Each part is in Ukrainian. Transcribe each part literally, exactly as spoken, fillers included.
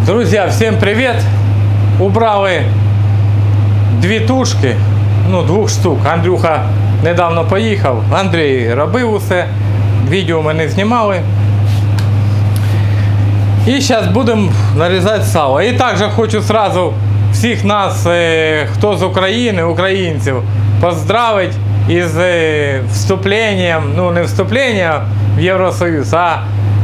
Друзья, всем привет! Убрали дві тушки, ну двох штук. Андрюха недавно поїхав, Андрій робив усе, відео ми не знімали. І зараз будемо нарізати сало. І також хочу сразу всіх нас, хто з України, українців, поздравити із вступленням, ну не вступлення в Євросоюз, а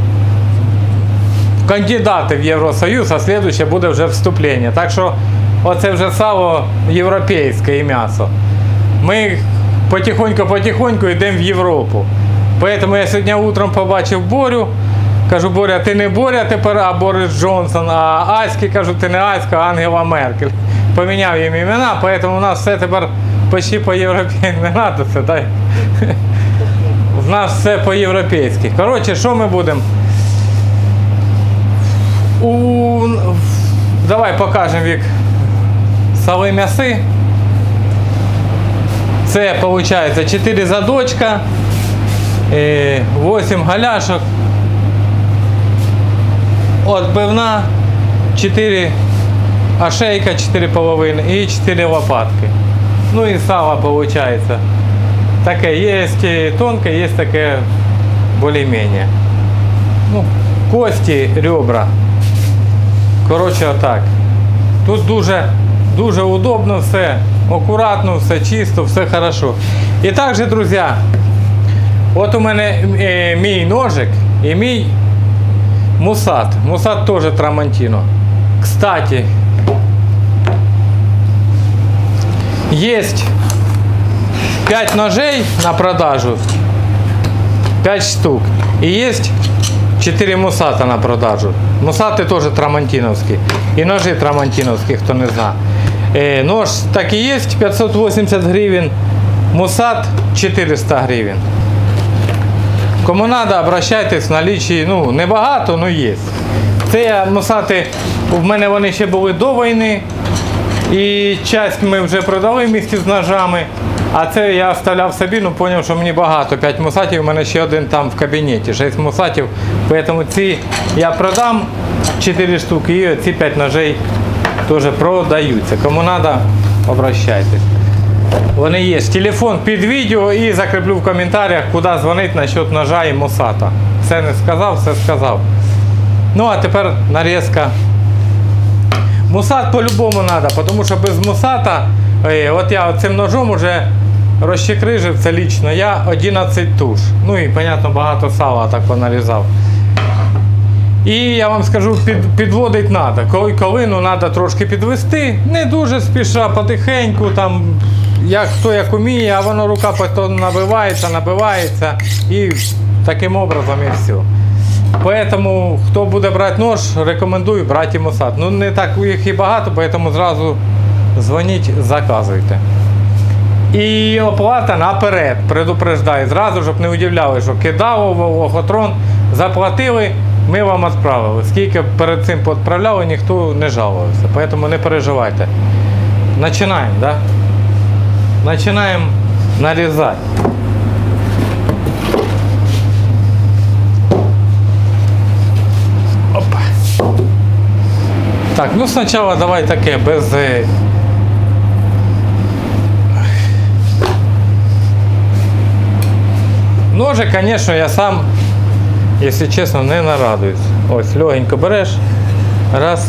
кандидати в Євросоюз, а слідуюче буде вже вступлення. Так що оце вже сало європейське і м'ясо. Ми потихоньку-потихоньку йдемо в Європу. Тому я сьогодні утром побачив Борю. Кажу, Боря, ти не Боря тепер, а Борис Джонсон, а Аськи, кажу, ти не Аська, а Ангела Меркель. Поміняв їм імена, тому у нас все тепер почти по-європейськи. Не треба це, дай. У нас все по-європейськи. Коротше, що ми будемо? У... Давай покажемо вік сали м'яси. Це виходить чотири задочка, вісім галяшок, отбивна, чотири ошейка, чотири половини і чотири лопатки. Ну і сало виходить. Таке є тонке, є таке більш-менш. Ну, кості, ребра. Коротше, отак. Тут дуже, дуже удобно все, акуратно, все чисто, все хорошо. І також, друзі, от у мене е, мій ножик і мій мусат. Мусат теж Трамонтіно. Кстати, є п'ять ножей на продажу, п'ять штук. І є чотири мусата на продажу. Мусати теж трамонтіновські. І ножі трамонтіновські, хто не знає. Е, нож так і є, п'ятсот вісімдесят гривень. Мусат чотириста гривень. Кому треба, обращайтесь, в налічі, ну, небагато, але є. Це мусати, в мене вони ще були до війни. І частину ми вже продали вместе з ножами. А це я оставляв собі, ну зрозумів, що мені багато. п'ять мусатів, у мене ще один там в кабінеті, шість мусатів. Тому ці я продам чотири штуки і ці п'ять ножей теж продаються. Кому треба, обращайтесь. Вони є. Телефон під відео і закріплю в коментарях, куди дзвонити насчет ножа і мусата. Все не сказав, все сказав. Ну а тепер нарізка. Мусат по-любому треба, тому що без мусата, от я цим ножом вже розчекрижив, це лічно я, одинадцять туш. Ну і, понятно, багато сала так понарізав. І я вам скажу, під, підводити треба. Коли ковину треба трошки підвести, не дуже спіша, потихеньку, там, як хто як уміє, а воно рука потім набивається, набивається і таким образом і все. Поэтому, хто буде брати нож, рекомендую брати мусат. Ну не так їх і багато, поэтому зразу дзвоніть, заказуйте. І оплата наперед, предупреждаю, зразу, щоб не удивляли, що кидав лохотрон, заплатили, ми вам відправили. Скільки перед цим відправляли, ніхто не жалувався, поэтому не переживайте. Починаємо, да? Починаємо нарізати. Опа. Так, ну спочатку давай таке, без... Ножик, звісно, я сам, якщо чесно, не нарадуюсь. Ось, легенько береш, раз.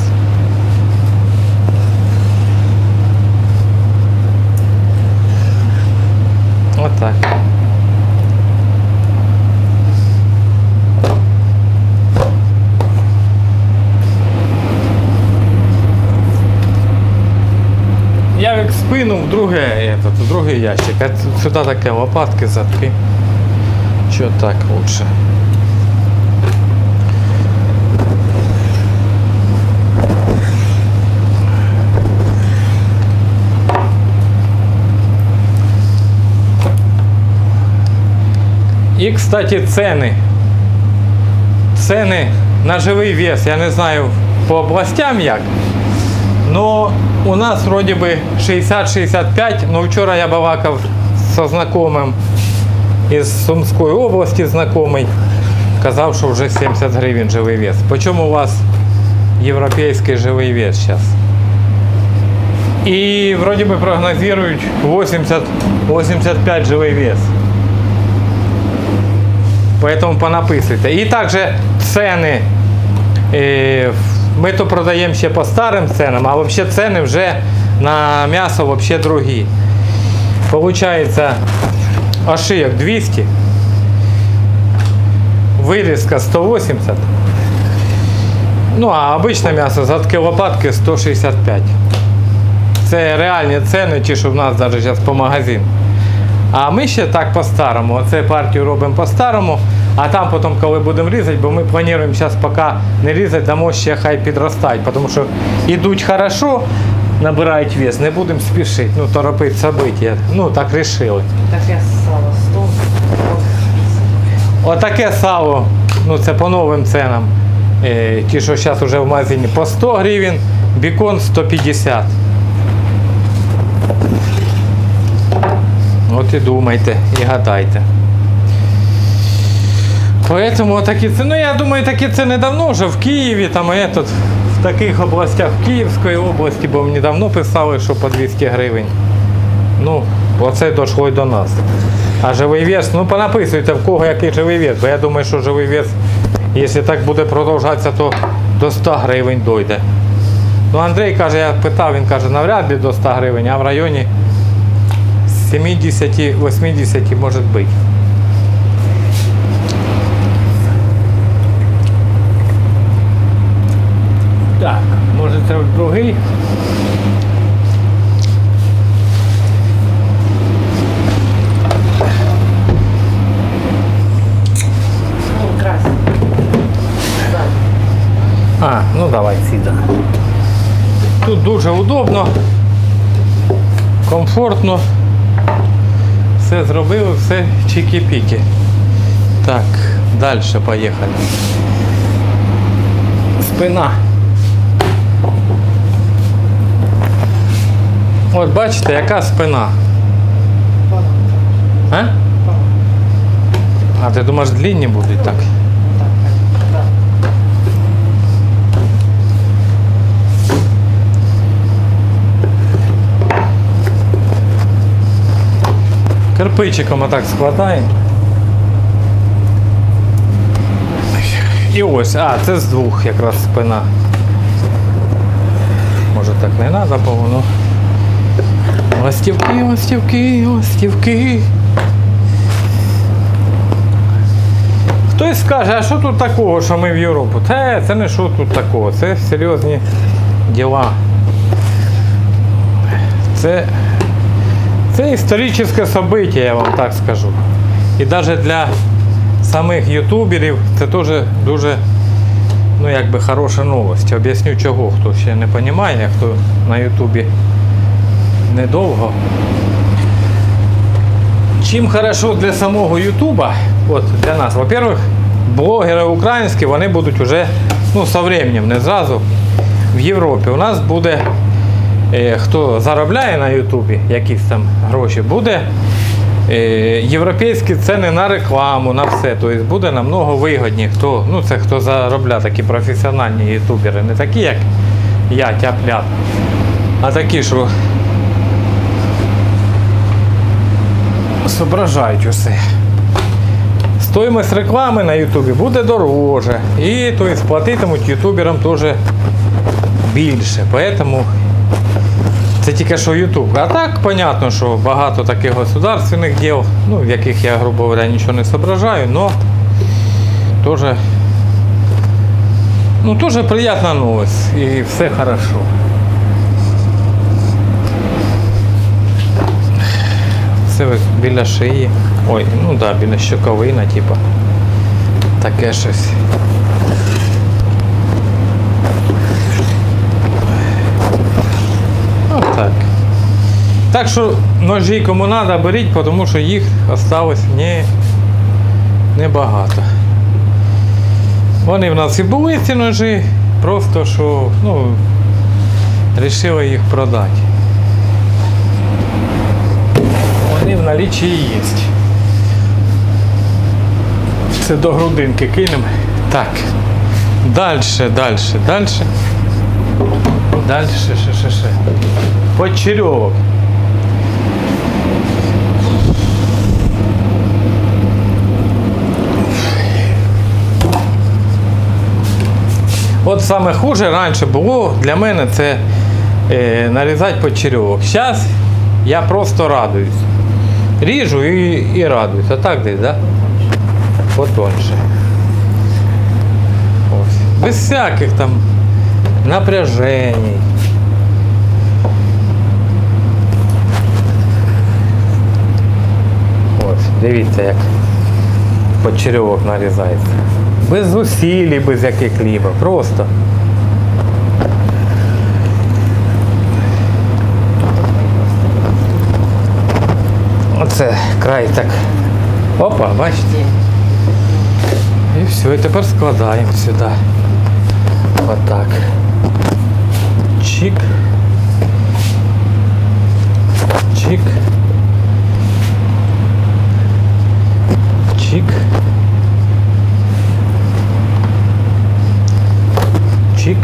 Отак. Я як спину в друге, этот, в другий ящик, а сюди таке лопатки, задки. Що так лучше? І, кстати, ціни. Ціни на живий вес, я не знаю по областям як, но у нас вроде бы шістдесят шістдесят п'ять, но вчора я балакав со знакомым із Сумської області знайомий, казав, що вже сімдесят гривень живий вес. По чому у вас европейский живый вес сейчас. И вроде бы прогнозируют восемьдесят пять живый вес. Поэтому понаписуйте. И также цены. Э, мы то продаем ще по старым ценам, а вообще цены уже на мясо вообще другие. Получается ошеек двести, вырезка сто восемьдесят, ну а обычное мясо задки лопатки сто шістдесят п'ять. Це реальні ціни, ті, що в нас навіть зараз по магазину. А ми ще так по-старому. Оце партію робимо по-старому, а там потім, коли будемо різати, бо ми плануємо зараз поки не різати, дамо ще хай підростають, тому що йдуть хорошо, набирають вес, не будемо спішити, ну торопити события. Ну так вирішили. Таке сало сто. Отаке сало, ну це по новим ценам. Е, ті, що зараз вже в магазині, по сто гривень, бекон сто п'ятдесят. От і думайте, і гадайте. Поэтому такі ціни, ну я думаю, такі ціни давно вже в Києві, там і тут, в таких областях, в Київської області, бо мені давно писали, що по двісті гривень. Ну, оце дійшло й до нас. А живий вес, ну понаписуйте, в кого який живий вес, бо я думаю, що живий вес, якщо так буде продовжатися, то до ста гривень дойде. Ну Андрій каже, я питав, він каже, навряд ли до ста гривень, а в районі сімдесят-вісімдесят може бути. Так, може це другий. Ну, красиво. А, ну давай сюди. Тут дуже удобно, комфортно. Все зробили, все чики-піки. Так, далі поїхали. Спина. От бачите, яка спина. А? А ти думаєш, длинні будуть так? Кирпичиком отак складаємо. І ось, а, це з двох якраз спина. Може так не треба, бо воно. Ластівки, ластівки, ластівки. Хтось скаже, а що тут такого, що ми в Європу? Та це не що тут такого, це серйозні діла. Це, це історичне событие, я вам так скажу. І навіть для самих ютуберів це теж дуже, ну якби хороша новость. Об'ясню чого, хто ще не розуміє, хто на ютубі недовго. Чим хорошо для самого ютуба, от для нас, во-первых, блогери українські, вони будуть вже, ну, со временем, не зразу, в Європі. У нас буде, е, хто заробляє на ютубі якісь там гроші, буде е, європейські ціни на рекламу, на все. Тобто буде намного вигідніше, хто, ну це хто заробляє, такі професіональні ютубери, не такі, як я, тяп-ляп, а такі, що зображають усе. Стоїмость реклами на ютубі буде дороже. І то есть, платитимуть ютуберам теж більше. Поэтому це тільки що ютуб. А так, понятно, що багато таких государственних діл, ну, в яких я, грубо говоря, нічого не зображаю, но теж, ну, теж приємна новость. І все хорошо. Це ось біля шиї. Ой, ну так, да, біля щоковина, типу. Таке щось. Отак. Так що ножі кому треба, беріть, тому що їх осталось не, небагато. Вони в нас і були ці ножі, просто що, ну, вирішили їх продати. Вони в наличии є. Це до грудинки кинемо. Так, Дальше, дальше, дальше. Дальше, ще, ще, ще. Почерьовок. От саме хуже раніше було для мене це е, нарізати почерьовок. Зараз я просто радуюсь. Ріжу і, і радуюсь. А так десь, да? Потоньше. Ось. Без всяких там напряжений. Ось, дивіться, як почерьовок нарізається. Без зусиль, без яких хліба. Просто. Оце край так. Опа, бачите? І все, і тепер складаємо сюди. Отак. Чик. Чик. Чик. Чик.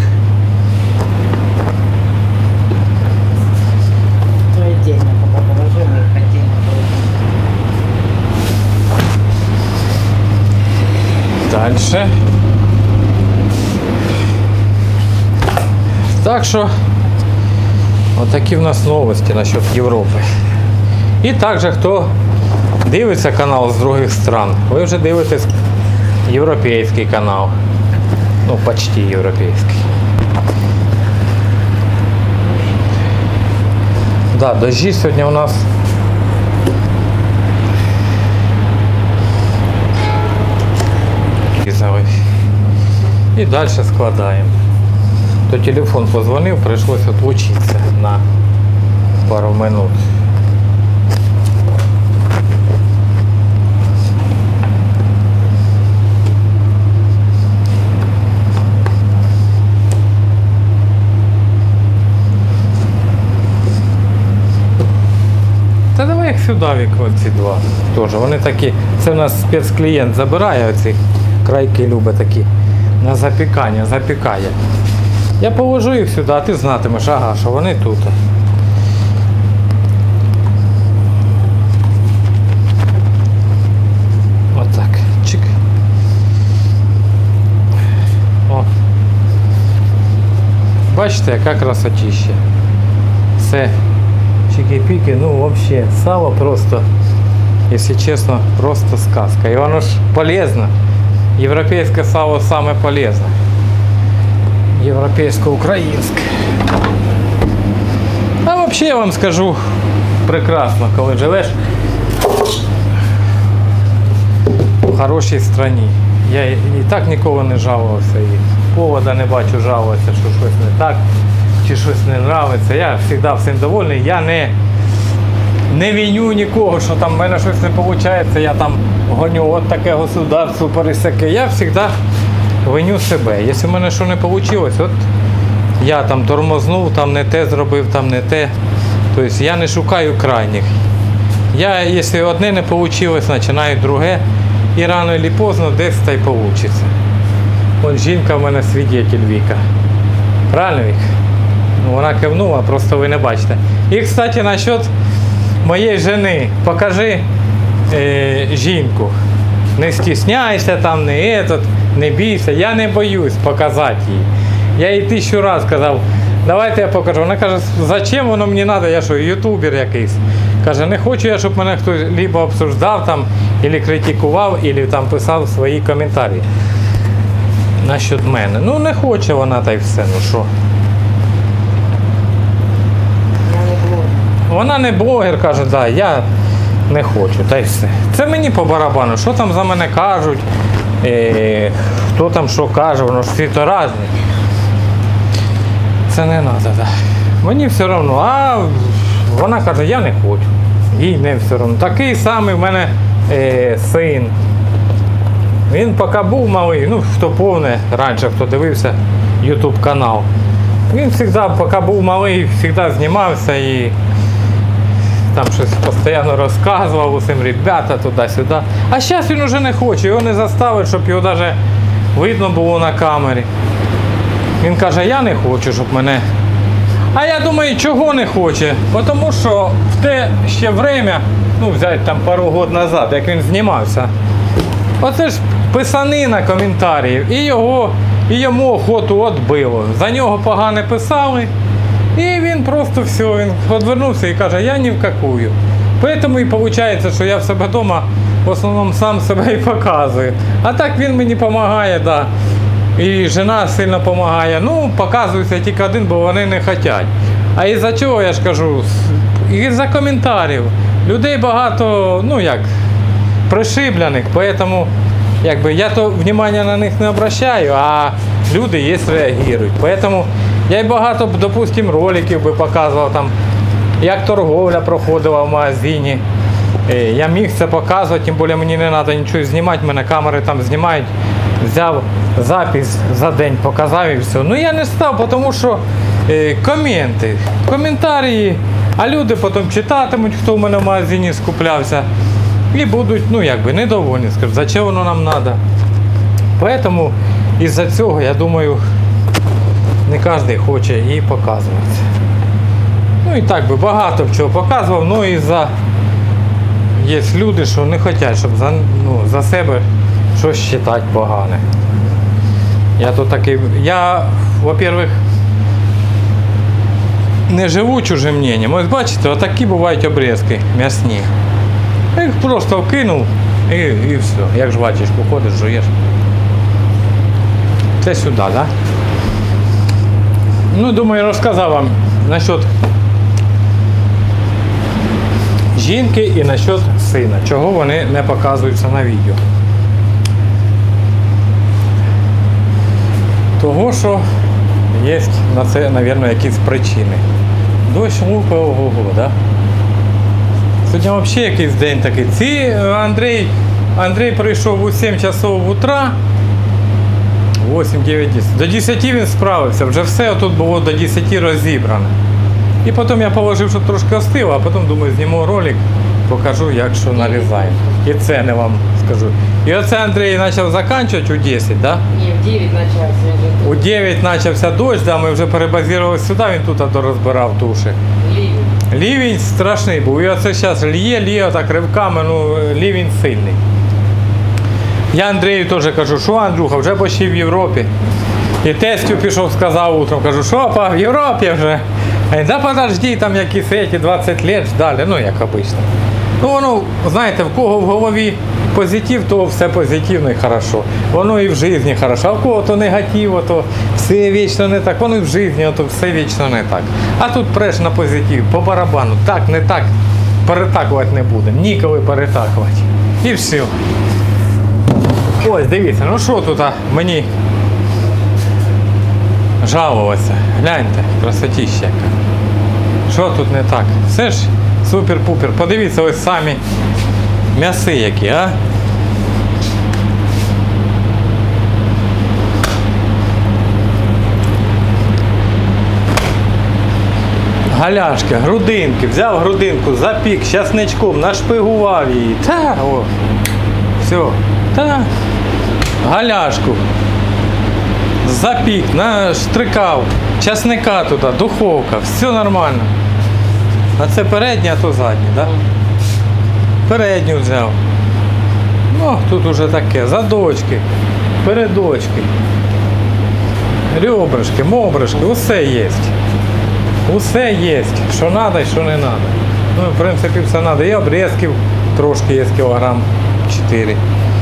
Ну, отдельно пока положим, их отдельно положим. Дальше. Так що, отакі в нас новості насчет Європи. І також, хто дивиться канал з других стран, ви вже дивитесь європейський канал. Ну, почти європейський. Да, дожді сьогодні у нас і далі складаємо. То телефон позвонив, прийшлося відлучитися на пару минут. Та давай їх сюди вікно, ці два. Тоже. Вони такі, це в нас спецклієнт забирає оці крайки, любить такі. На запікання, запікає. Я положу їх сюди, а ти знатимеш, ага, що вони тут. Отак. Чик. О. Бачите, яка красотища. Це чики-піки, ну взагалі, сало просто, якщо чесно, просто сказка. І воно ж полезно. Європейське сало саме полезне. Європейсько-українське. А взагалі я вам скажу, прекрасно, коли живеш в хорошій країні. Я і так ніколи не жалувався, і повода не бачу жалуватися, що щось не так, чи щось не подобається. Я завжди всім довольний, я не, не виню нікого, що там в мене щось не виходить, я там гоню от таке государство пересяке. Я завжди виню себе. Якщо в мене що не вийшло, от я там тормознув, там не те зробив, там не те. Тобто я не шукаю крайніх. Я, якщо одне не вийшло, починаю друге. І рано чи поздно десь та й вийде. От жінка в мене свідетель Віка. Правильно, Вік? Ну, вона кивнула, просто ви не бачите. І, кстати, насчет моєї жени. Покажи е, жінку. Не стісняйся там, не этот, не бійся. Я не боюсь показати її. Я їй тисячу разів казав, давайте я покажу. Вона каже, зачем воно мені треба, я що, ютубер якийсь. Каже, не хочу я, щоб мене хтось либо обсуждав там, або критикував, або там писав свої коментарі насчет мене. Ну не хоче вона, та й все, ну що. Я не блогер. Вона не блогер, каже, да, я не хочу, та й все. Це мені по барабану, що там за мене кажуть, е, хто там що каже, воно ж всі то різні. Це не треба, да. Мені все одно, а вона каже, я не хочу. Їй не все одно. Такий самий в мене е, син. Він поки був малий, ну хто повне, раніше хто дивився ютуб канал. Він завжди, поки був малий, завжди знімався і там щось постійно розказував усім, ребята, туди-сюди. А зараз він вже не хоче, його не заставить, щоб його навіть видно було на камері. Він каже, я не хочу, щоб мене. А я думаю, чого не хоче? Бо тому що в те ще время, ну взяти там пару років назад, як він знімався, оце ж писанина коментарів, і його, і йому охоту відбило. За нього погано писали, і він просто все, він відвернувся і каже, я ні в какую. Тому і виходить, що я в себе вдома в основному сам себе і показую. А так він мені допомагає, да. І жена сильно допомагає. Ну, показується тільки один, бо вони не хочуть. А із-за чого, я ж кажу, із-за коментарів. Людей багато, ну як, пришиблених, тому якби, я то внимання на них не обращаю, а люди є реагують. Тому я й багато, допустим, роликів би показував, там, як торговля проходила в магазині. Я міг це показувати, тим більше мені не треба нічого знімати, мене камери там знімають. Взяв запис за день, показав і все. Ну я не став, тому що е, коменти, коментарі, а люди потім читатимуть, хто в мене в магазині скуплявся. І будуть, ну якби, недовольні, скажуть, за що воно нам треба. Тому із-за цього, я думаю, не кожен хоче і показувати. Ну і так би багато чого показував, ну і за є люди, що не хочуть, щоб за, ну, за себе щось вважати погане. Я тут такий, я, во-первых, не живу чужим мненням. Ось бачите, отакі бувають обрізки м'ясні. Я їх просто вкинув і, і все. Як жвачечку ходиш, жуєш. Це сюди, так? Да? Ну, думаю, розказав вам насчет жінки і насчет сина. Чого вони не показуються на відео. Того, що є на це, мабуть, якісь причини. Дощ лупає, ого-го, да? Сьогодні взагалі якийсь день такий. Ці Андрій, Андрій прийшов у сім часов утра, вісім, дев'ять, десять. До десяти він справився, вже все тут було до десяти розібрано. І потім я положив, щоб трошки остило, а потім, думаю, зніму ролик, покажу, як що нарізаємо. І ціни вам скажу. І оце Андрій почав закінчувати у десять, так? Да? Ні, в девять почався. У дев'ять почався дощ, да, ми вже перебазувалися сюди, він тут дорозбирав туші. Ливень. Лівень страшний був. І оце зараз ліє, ліє так ривками, ну лівень сильний. Я Андрію теж кажу, що Андрюха, вже почти в Європі. І тестю пішов, сказав утром, кажу, що па, в Європі вже. А він, да подожди, там якісь еті двадцять лет ждали, ну як обично. Ну воно, знаєте, в кого в голові позитив, то все позитивно і хорошо. Воно і в житті хорошо, а в кого то негатив, то все вічно не так, воно і в житті, то все вічно не так. А тут преш на позитив, по барабану, так, не так, перетакувати не будемо, ніколи перетакувати. І все. Ось, дивіться, ну що тут а, мені жалуватися. Гляньте, красотіща яка. Що тут не так? Все ж супер-пупер. Подивіться ось самі м'яси які, а? Галяшки, грудинки. Взяв грудинку, запік, часничком, нашпигував її. Та, о. Все. Та. Галяшку. Запік, наштрикав, часника туди, духовка, все нормально. А це передня, а то задня, так? Да? Передню взяв. Ну, тут уже таке, задочки, передочки, ребрышки, мобрышки, усе є. Усе є, що треба і що не треба. Ну, в принципі, все треба. І обрізків трошки є, кілограм чотири.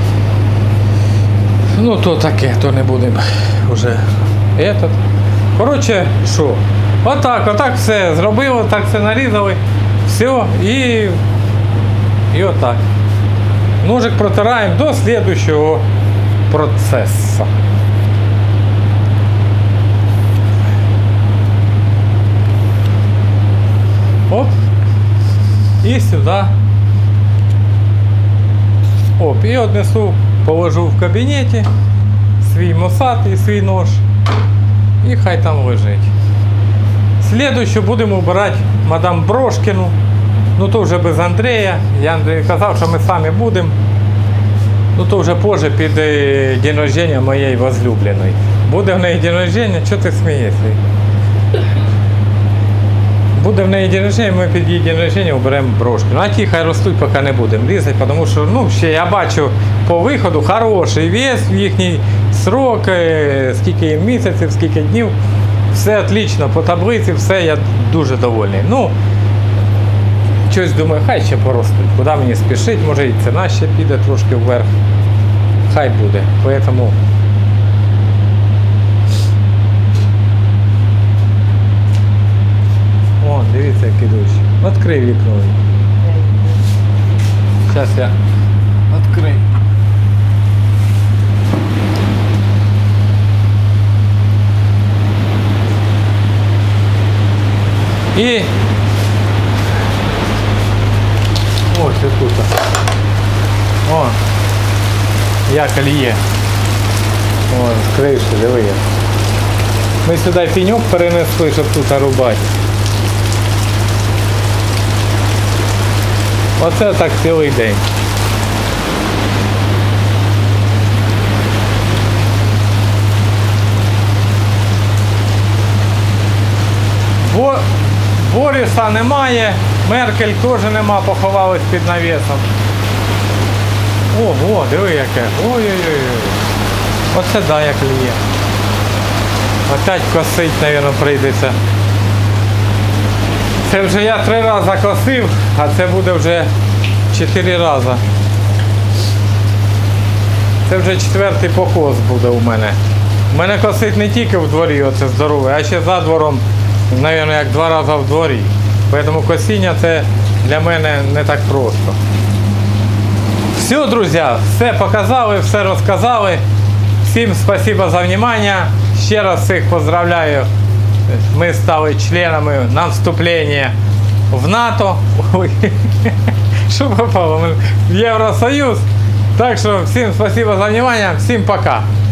Ну, то таке, то не будемо вже этот. Коротше, що? Отак, отак все зробили, так все нарізали, все, і, і отак. Ножик протираємо до слідуючого процесу. Оп. І сюди. Оп, і однесу, положу в кабінеті свій мосат і свій нож. І хай там лежить. Слідуюче будемо обирати мадам Брошкіну. Ну то вже без Андрія. Я Андрію казав, що ми самі будемо. Ну то вже позже під е, день рождення моєї возлюбленої. Буде в неї день рождення, чого ти смієшся? Буде в неї день рождення, ми під її день рождення оберемо брошки. Ну а ті хай ростуть, поки не будемо різати, тому що ну, ще я бачу по виходу хороший вес в їхній срок, е, скільки їм місяців, скільки днів. Все отлично, по таблиці, все, я дуже довольний. Ну, щось думаю, хай ще поростуть. Куди мені спішить, може і ціна ще піде трошки вверх. Хай буде. Поэтому о, дивіться, який дощ. Відкрий вікно. Зараз я відкрию. І ось тут. О, як оліє. О, з криші, диви. Ми сюди пеньок перенесли, щоб тут рубати. Оце так цілий день. Бо Боріса немає, Меркель теж нема, поховалась під навісом. Ого, диви яке. Ой-ой-ой. Оце да, як ліє. Опять косить, мабуть, прийдеться. Це вже я три рази косив, а це буде вже чотири рази. Це вже четвертий покос буде у мене. У мене косить не тільки в дворі, оце здорове, а ще за двором, мабуть, як два рази в дворі. Тому косіння це для мене не так просто. Все, друзі, все показали, все розказали. Всім спасибо за внимание. Ще раз всіх поздравляю. Ми стали членами на вступлення в НАТО. Ой, що попало? В Євросоюз. Так що всім спасибо за внимание. Всім пока.